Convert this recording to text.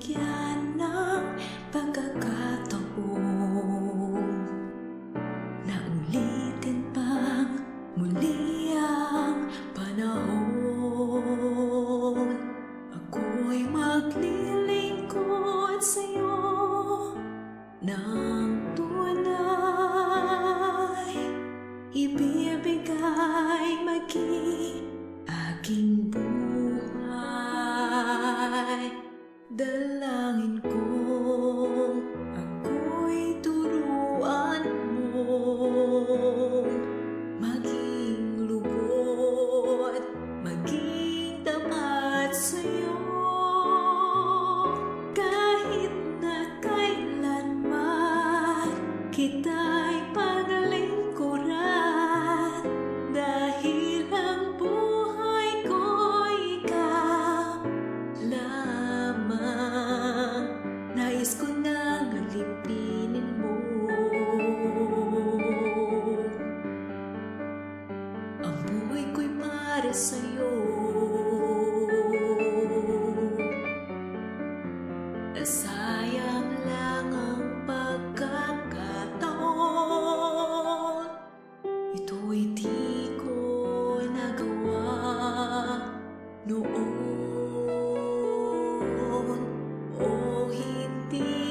bigyan ng pagkakataon na ulitin pang muli ang panahon. Ako'y maglilingkod sa'yo ng tunay, ibibigay maging aking buhay. Dalangin kong ako'y turuan mo maging lugod, maging tapat sa'yo, kahit na kailanman kita'y paglingkuran, dahil ang buhay ko'y ikaw lamang. Nais ko nang alipinin mo ang buhay ko'y para sa'yo. Nasayang lang ang pagkakataon, ito'y di ko nagawa noon, o hindi